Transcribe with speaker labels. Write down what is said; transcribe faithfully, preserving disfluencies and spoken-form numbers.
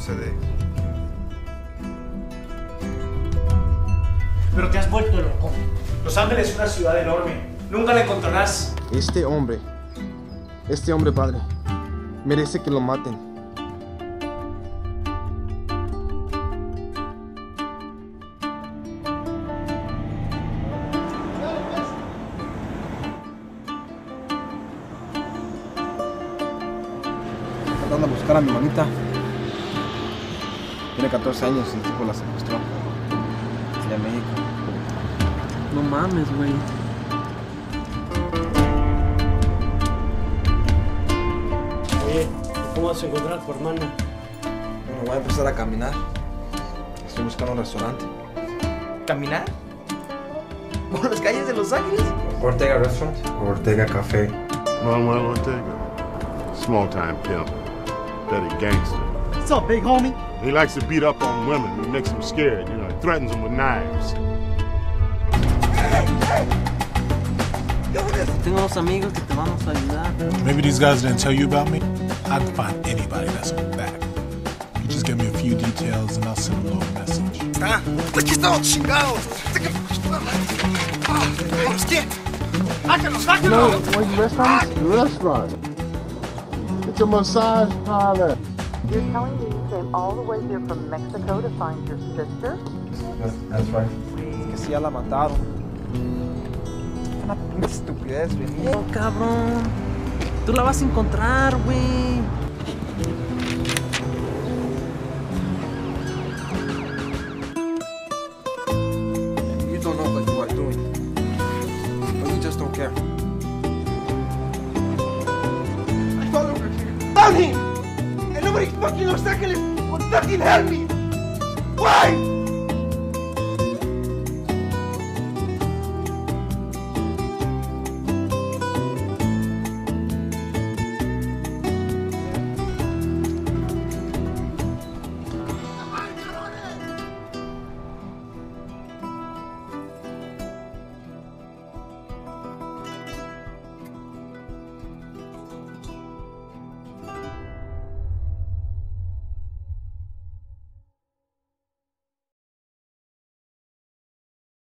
Speaker 1: sucede.
Speaker 2: Pero te has vuelto loco. Los Ángeles es una ciudad enorme. Nunca la encontrarás.
Speaker 3: Este hombre, este hombre, padre, merece que lo maten. Tratando de buscar a mi mamita. Tiene catorce años y el tipo la secuestró. Allá en México.
Speaker 4: No mames, güey.
Speaker 2: Oye, ¿cómo vas a encontrar a tu hermana?
Speaker 3: Bueno, voy a empezar a caminar. Estoy buscando un restaurante.
Speaker 5: ¿Caminar? ¿Por las calles de Los Ángeles?
Speaker 1: Ortega Restaurant o Ortega Café.
Speaker 6: Manuel Ortega, small time pimp, petty gangster.
Speaker 2: What's up, big homie?
Speaker 6: He likes to beat up on women. He makes them scared, you know, he threatens them with knives.
Speaker 4: Tengo unos amigos que te vamos a ayudar.
Speaker 7: Maybe these guys didn't tell you about me. I can find anybody that's on back. You just give me a few details and I'll send a little message.
Speaker 3: ¡Ah! ¡Aquí estamos chingados!
Speaker 2: ¡Sáquenlo, sáquenlo!
Speaker 3: No, where's the restaurant? The restaurant. It's a massage parlor.
Speaker 8: You're telling me you came all the way here from Mexico to find your sister?
Speaker 1: That's right.
Speaker 3: Es que sí, ya la mataron. Una pinche estupidez, venir.
Speaker 4: Oh, cabrón. Tú la vas a encontrar, güey.
Speaker 3: You don't know what you are doing. But you just don't care.
Speaker 5: I thought over here. Found him! And nobody fucking Los Angeles would fucking help me! Why?